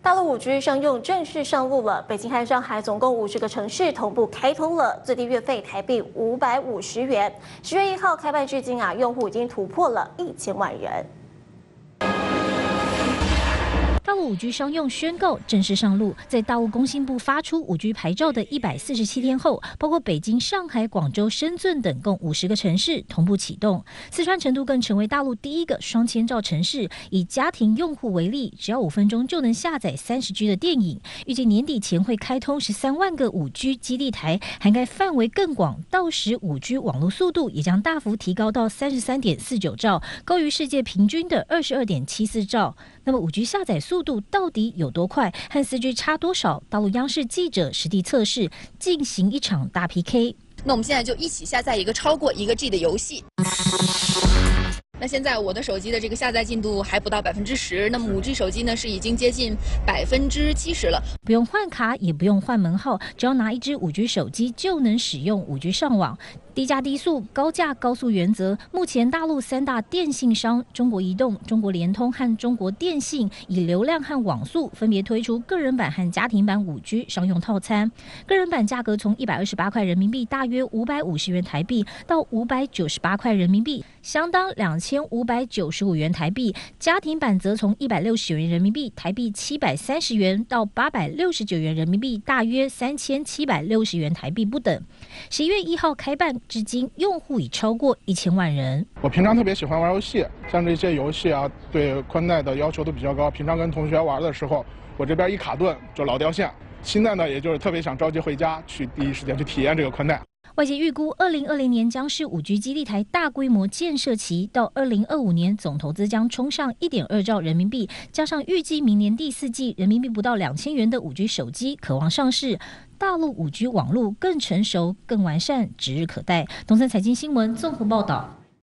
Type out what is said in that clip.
大陆5G 商用正式上路了，北京和上海总共50个城市同步开通了，最低月费台币550元。10月1号开办至今用户已经突破了1000万人。 大陆5G 商用宣告正式上路，在大陆工信部发出5G 牌照的147天后，包括北京、上海、广州、深圳等共50个城市同步启动。四川成都更成为大陆第一个双千兆城市。以家庭用户为例，只要5分钟就能下载30G 的电影。预计年底前会开通13万个5G 基地台，涵盖范围更广，到时5G 网络速度也将大幅提高到33.49兆，高于世界平均的22.74兆。那么5G 下载速度到底有多快，和4G 差多少？大陆央视记者实地测试，进行一场大 PK。 那我们现在就一起下载一个超过1G 的游戏。那现在我的手机的这个下载进度还不到10%，那么5G 手机呢是已经接近70%了。 不用换卡，也不用换门号，只要拿一支5G 手机就能使用5G 上网。低价低速、高价高速原则，目前大陆3大电信商中国移动、中国联通和中国电信以流量和网速分别推出个人版和家庭版5G 商用套餐。个人版价格从128块人民币，大约550元台币，到598块人民币，相当2595元台币。家庭版则从169元人民币，台币730元，到869元人民币，大约3760元台币不等。11月1号开办。至今，用户已超过1000万人。 我平常特别喜欢玩游戏，像这些游戏对宽带的要求都比较高。平常跟同学玩的时候，我这边一卡顿就老掉线。现在呢，也就是特别想着急回家，去第一时间去体验这个宽带。 外界预估，2020年将是5G 基地台大规模建设期，到2025年总投资将冲上1.2兆人民币，加上预计明年第4季人民币不到2000元的5G 手机可望上市，大陆5G 网络更成熟、更完善，指日可待。东森财经新闻综合报道。